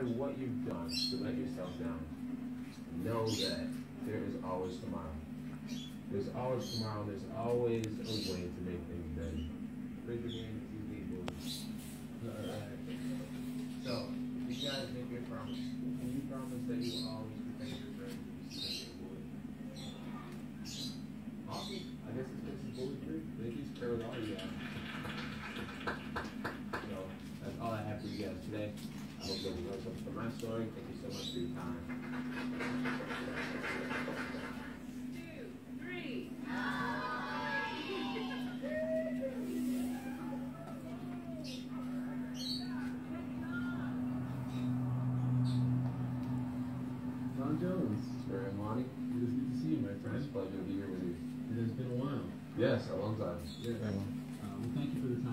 matter what you've done to let yourself down, know that there is always tomorrow. There's always tomorrow. There's always a way to make things better. Raise your hand if you people. Alright. So, you guys make your promise. Can you promise that you will always protect your friends? Awesome. I guess it's bulletproof. Maybe it's covered all you guys. So, that's all I have for you guys today. I hope you guys learned something from my story. Thank you so much for your time. 2, 3. John Jones. Sir Monty, It is good to see you, my it's a friend. pleasure to be here with you. It has been a while. Yes, a long time. Yeah. Well, thank you for the time.